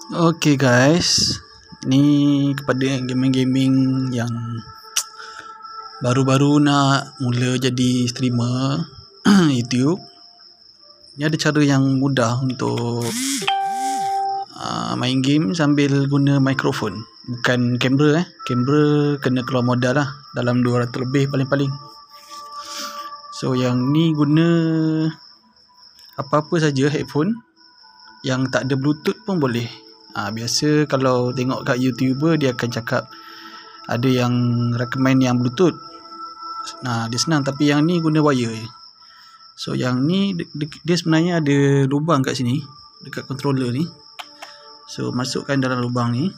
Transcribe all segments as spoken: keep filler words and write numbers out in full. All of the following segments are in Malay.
Okay guys, ni kepada gaming-gaming yang baru-baru nak mula jadi streamer YouTube. Ni ada cara yang mudah untuk uh, main game sambil guna mikrofon. Bukan kamera eh. Kamera kena keluar modal lah, dalam dua ratus lebih paling-paling. So yang ni guna apa-apa saja headphone yang tak ada bluetooth pun boleh. Ha, biasa kalau tengok kat YouTuber, dia akan cakap ada yang recommend yang bluetooth. Nah, dia senang, tapi yang ni guna wire. So yang ni dia sebenarnya ada lubang kat sini, dekat controller ni. So masukkan dalam lubang ni.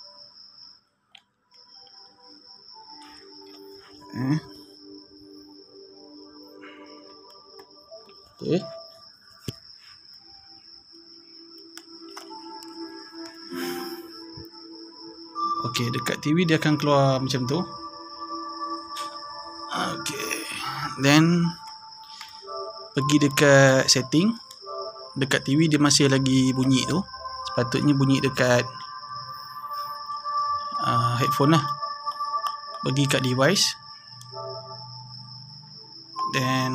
Eh. Okay. Okey, dekat T V dia akan keluar macam tu. Okey. Then pergi dekat setting. Dekat T V dia masih lagi bunyi tu. Sepatutnya bunyi dekat uh, headphone lah. Pergi kat device. Then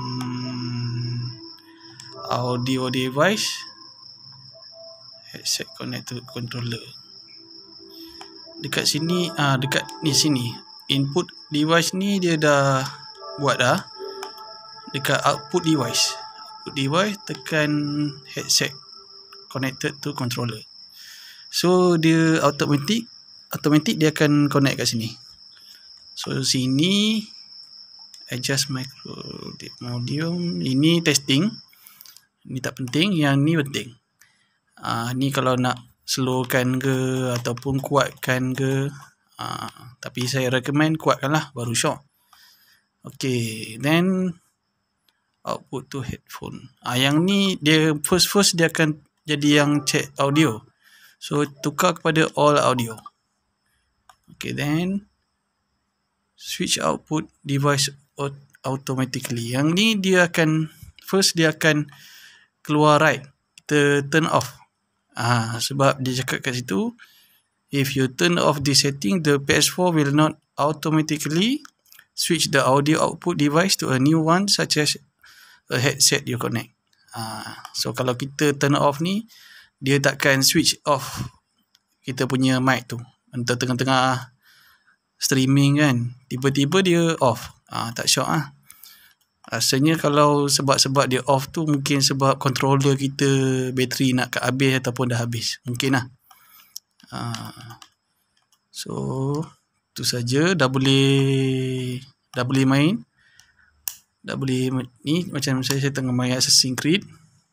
audio device. Headset connect to controller. Dekat sini, ah dekat ni sini, input device ni dia dah buat dah. Dekat output device, output device tekan headset connected to controller. So dia automatic, automatic dia akan connect kat sini. So sini adjust micro volume. Ini testing. Ini tak penting, yang ni penting. Ah ni kalau nak slowkan ke ataupun kuatkan ke, uh, tapi saya recommend kuatkan lah, baru syok. Okay, then output to headphone. Ah, yang ni dia first first dia akan jadi yang check audio. So tukar kepada all audio. Okay, then switch output device automatically. Yang ni dia akan first dia akan keluar right. Kita turn off. Ah, sebab dia cakap kat situ, if you turn off this setting, the P S four will not automatically switch the audio output device to a new one, such as a headset you connect. Ah, so kalau kita turn off ni, dia takkan switch off kita punya mic tu. Entah tengah-tengah streaming kan, tiba-tiba dia off. Ah, tak syok ah. Rasanya kalau sebab-sebab dia off tu mungkin sebab controller kita bateri nak kat habis ataupun dah habis. Mungkin lah. Uh, so, tu saja. Dah boleh dah boleh main. Dah boleh ni macam saya, saya tengah main Assassin's Creed.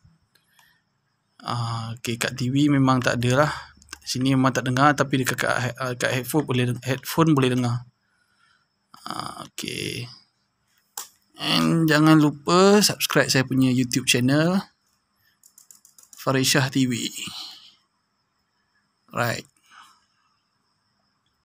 Uh, okay, kat T V memang tak ada lah. Sini memang tak dengar, tapi dekat kat, kat headphone boleh headphone boleh dengar. Uh, okay. And jangan lupa subscribe saya punya YouTube channel Farishah T V. Right.